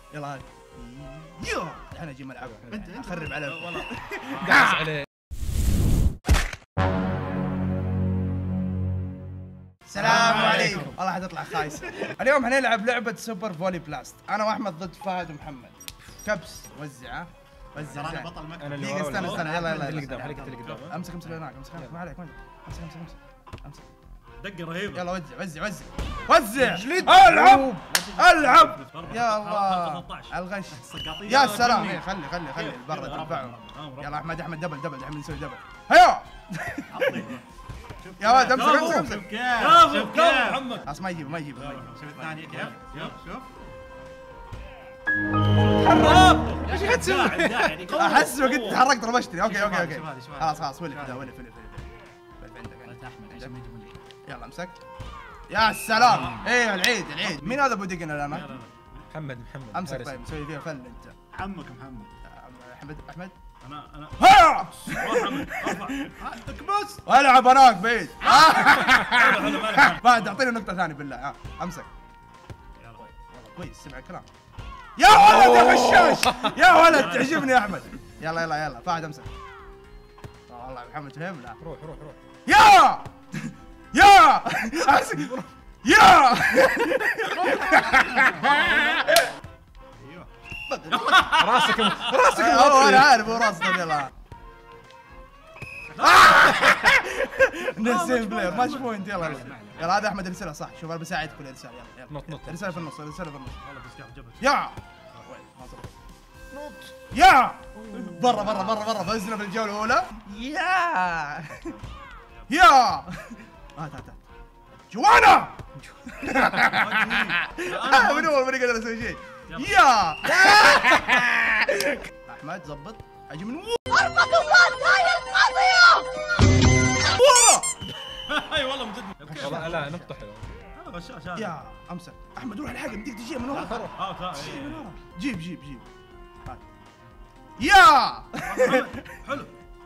يلا هاي الحين اجي ملعب اخرب على والله داس عليه. السلام عليكم. والله حتطلع خايسه. اليوم حنلعب لعبه سوبر فولي بلاست، انا واحمد ضد فهد ومحمد. كبس وزع وزع. انا بطل مكتب. انا اللي دقيقه ورا استنى يلا يلا اللي يلا. قدام، خليك اللي قدام. امسك هناك امسك ما عليك امسك دقه رهيبه. يلا وزع العب يا الله الغش. يا سلام خلي برا تنفعهم. يلا احمد دبل الحين نسوي دبل. هيا يا ولد امسك شوف كيف محمد. خلاص ما يجيبه شوف الثانيه كيف. شوف ايش قاعد تسوي؟ احس وقت تحركت رمشتني. اوكي خلاص ولف يلا امسك. يا سلام. ايه العيد مين هذا ابو دقن انا؟ محمد امسك. طيب مسوي فيها فل انت. عمك محمد. احمد انا هيا محمد ارفع اكبس. العب هناك بعيد. بعد اعطيني نقطة ثانية بالله. امسك. والله كويس سمع الكلام. يا ولد يا غشاش يا ولد تعجبني يا احمد. يلا فهد امسك. والله محمد فهمنا. روح يا امسك يا راسك انا عارف هو راسك. يلا نسين بلاير ماتش بوينت. يلا هذا احمد ارسلها صح. شوف انا بساعدك في الارسال. يلا نط ارسال في النص والله بس قاعد جبت. يا يا برا فزنا في الجولة الأولى. يا تعال جوانا. من أول ما قدر أسوي شيء. يا أحمد زبط أجي من اربط هاي القضية ورا. اي والله من جد. والله لا نقطة حلوة. انا غشاش. يا امسك احمد روح الحق بدك تجي من ورا. ترى من ورا جيب يا حلو.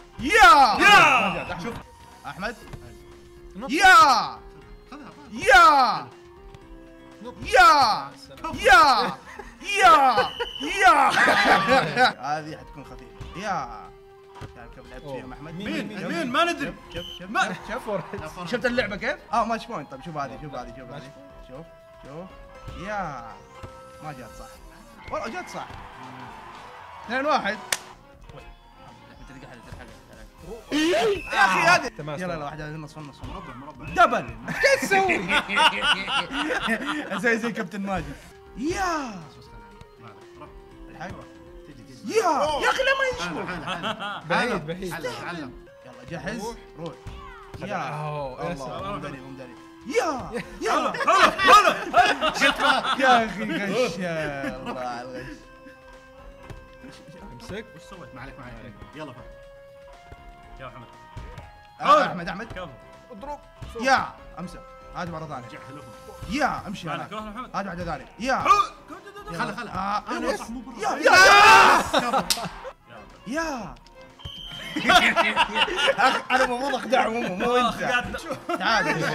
يا شوف احمد يا هذه حتكون خفيفة. يا كم لعبت فيها مع احمد؟ مين ما ندري. شوف شفت اللعبة كيف؟ ماتش بوينت. طيب شوف هذه شوف يا ما جات صح والله جات صح. 2-1. يا اخي هذه يلا واحدة النص مربع دبل. كيف تسوي؟ اسوي زي كابتن ماجد. يا الحق يا اخي لا ما يشوف. بعيد تعلم. يلا جهز روح. يا الله ممدري. يا اخي غش. يا الله على الغش. امسك. وش سويت؟ ما عليك يلا فهد. يا محمد. احمد كفو. اضرب. يا امسك هذه مرة ثانية. يا امشي معك هذه محمد. واحدة ثانية. يا خله انا صح مو برا. يا انا المفروض اخدعهم هم مو انت. تعال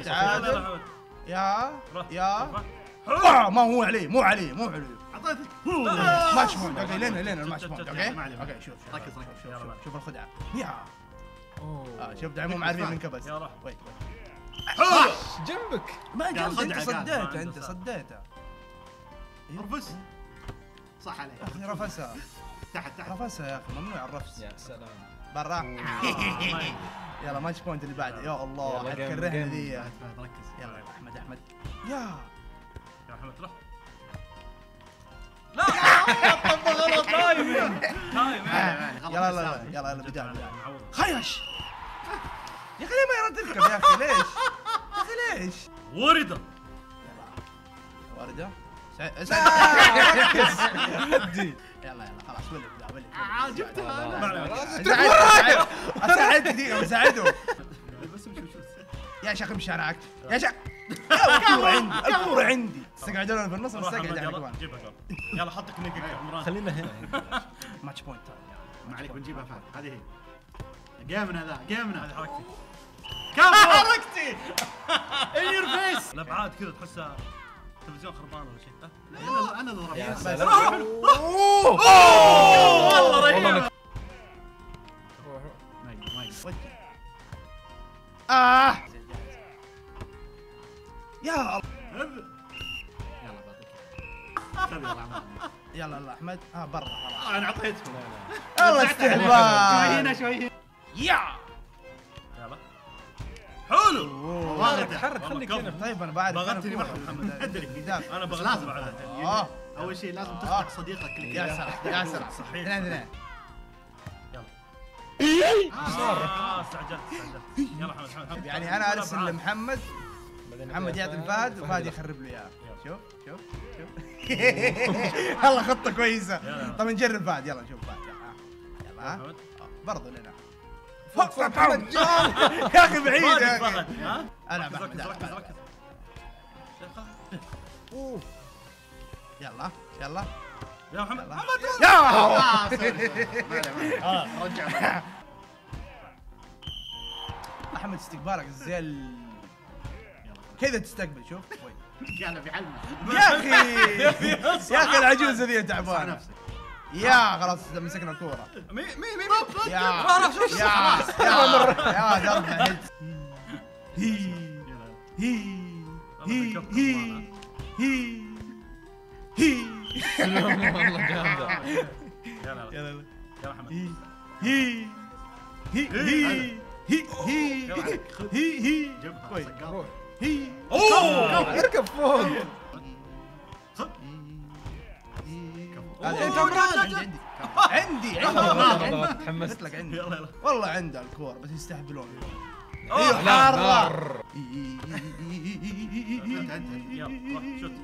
يا ما هو عليه مو عليه اعطيتك. ماتش بوينت. اوكي لين الماتش بوينت. اوكي شوف ركز شوف الخدعة. يا شوف دعم مو عارفين من كبس. يا راح. ويت جنبك. ما جنبك. انت صديته رفس. صح عليك. يا اخي رفسها. تحت رفسها يا اخي ممنوع الرفس. يا سلام. برا. يلا ماتش بوينت اللي بعده. يا الله حتكرهنا ذي. ركز. يلا احمد يا محمد روح. لا طب غلط. تايمين. يلا بداية خيش. يا اخي ليه ما يرد الكب يا اخي ليش؟ وردة. وردة يلا خلاص ولد. جبتها. اساعدك دقيقة اساعده. بس يا شيخ امشي انا عكت يا شيخ. الكورة عندي استقعدونا في النص نستقعد احنا كمان. يلا حطك نيك عمران. خلينا هنا. ماتش بوينت. ما عليك بنجيبها فهد. هذه هي جيمنا هذه حركتي. حركتي ان يور فيس. الابعاد كذا تحسها التلفزيون خربان ولا شيء. انا اللي يا ضربت. سلام. والله رهيب. يا الله. يلا بعطيك. يلا يلا احمد برا خلاص. انا اعطيتكم. الله شوي استهبال. هنا شوي هنا. يا يلا حلو. حرك خليك هنا. طيب انا بعرف بغتني أنا محمد. محمد ادري يدافع. انا بغلط لازم بعدها. اول شيء لازم تخلق صديقك اللي يا سلام يا سلام. صحيح. اثنين استعجلت. يلا محمد. يعني انا ارسل لمحمد، محمد يعطي الفهد وفهد يخرب له اياه. شوف شوف شوف. والله خطه كويسه. طب نجرب فهد. يلا نشوف فهد. يلا ها برضه لنا فوق محمد. يا اخي بعيد يا اخي. العب احمد. ركز. يلا يلا يا محمد. يا رجع. احمد استقبالك زي كذا تستقبل. شوف قاعد بيعلم. يا اخي العجوزه ذي تعبانه. يا خلاص مسكنا الكوره. مي يا درب والله جامده. يلا محمد. روح اوه اركب فوق. عندي تحمست. قلت لك عندي يلا والله عنده الكوره بس يستهبلون. أوه. لا حارة. نار. يلا شوت.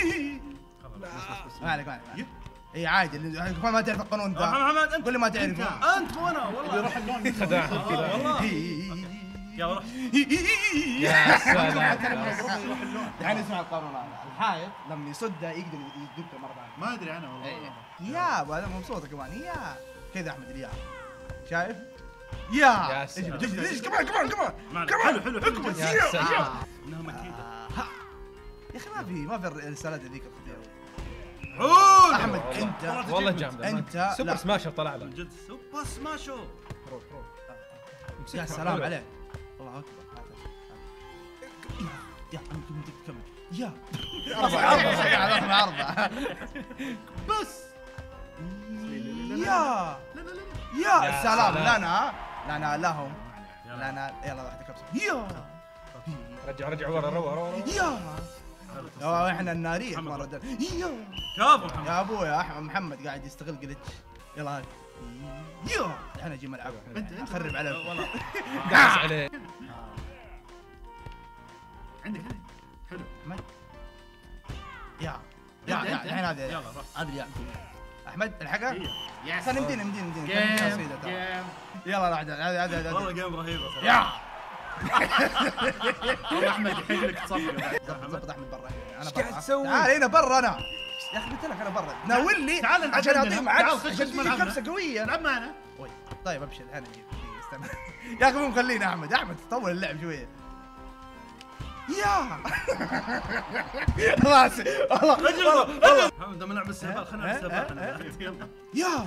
ما عليك اي عادي ما تعرف القانون ذا. محمد انت قول لي ما تعرف. انت مو انا والله. يروح اللون خدعهم كذا. والله يلا روح. يا سلام. الحين اسمع القانون هذا. الحائط لما يصدها يقدر يدقها مره ثانيه. ما ادري انا والله. يا هذا مبسوط كمان. يا كذا احمد اليا شايف. يا سلام. ايش كمان حلو يا سلام. انها مكيده. يا اخي ما في الرسالات هذيك الخطيره. حلو احمد انت والله جامده. انت سوبر لا. سماشر طلع له. من جد سوبر سماشو. روح يا سلام عليك. الله اكبر. يا عمكم تكمل. يا أربعة بس يا يا سلام. سلام. لنا لهم. لنا يلا واحدة كبسة. يا رجع ورا. يا احنا النارية مرة يا كفو محمد. يا ابويا احمد محمد قاعد يستغل جلتش. يلا هاي يا الحين اجي ملعب اخرب عليه والله. داس عليه. عندك حلو. يا الحين هذا يلا روح. هذا احمد الحقها. يس. خلينا يمدينا يلا هذا والله جيم رهيبه صراحه. يا والله احمد يحب لك تصفق. ضبط احمد برا. انا ايش قاعد تسوي؟ تعال هنا برا. انا يا اخي قلت لك انا برا. ناولني تعال نلعب عشان عندنا. اعطيهم تعال عكس خش عشان تجي ملعبنا. كبسه قويه. العب معنا. طيب ابشر الحين اجيب. استنى يا اخي مو مخلينا احمد طول اللعب شويه. يا خلاص والله محمد لما نلعب السباق خلينا نلعب السباق. يلا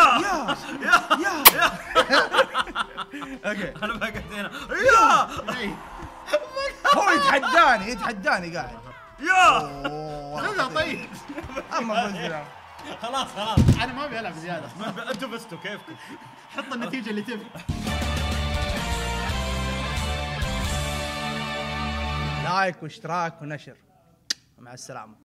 يا اوكي انا ما قلت هنا. يا هو يتحداني قاعد. خلنا طيب. اما فزنا خلاص انا ما ابي العب زياده. انتم فزتوا كيفكم. حط النتيجه اللي تبي. لايك واشتراك ونشر. مع السلامه.